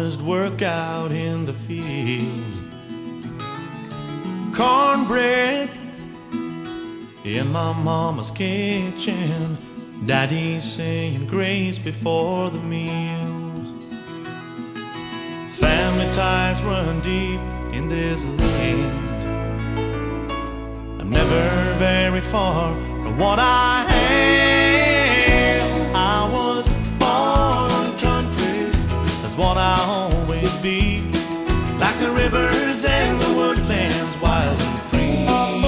honest work out in the fields. Cornbread in my mama's kitchen, daddy saying grace before the meals. Family ties run deep in this land. I'm never very far from what I am. I was born country, that's what I'll always be. Like the rivers and the woodlands, wild and free.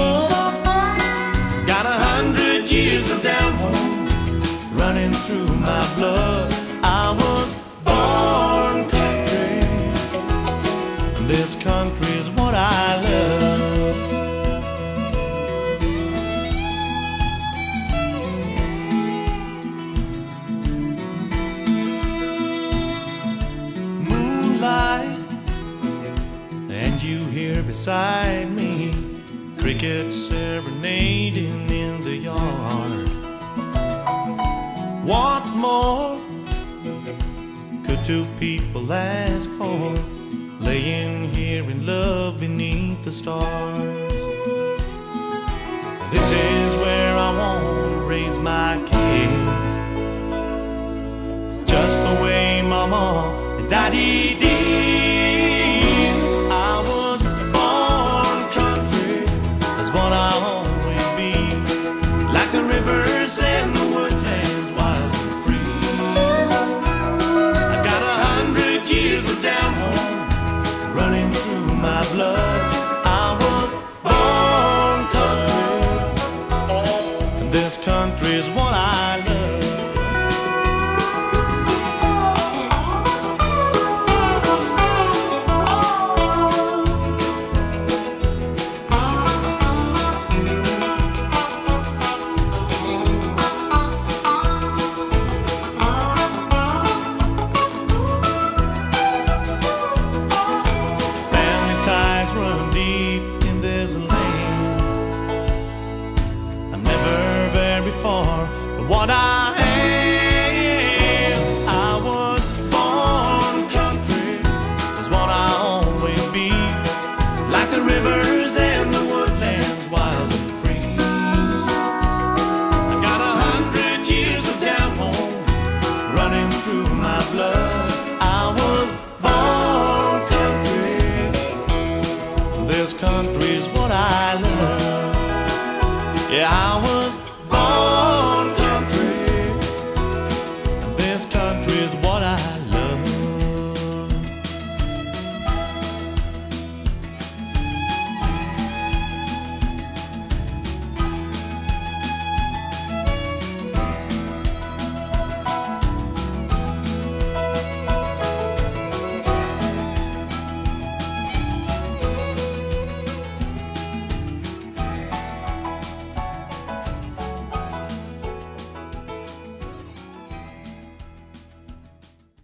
Got 100 years of down home running through my blood. I was born country, and this country is what I love. Moonlight, and you here beside me, crickets serenading in the yard. What more could two people ask for, laying here in love beneath the stars? This is where I want to raise my kids, just the way Mama and Daddy did.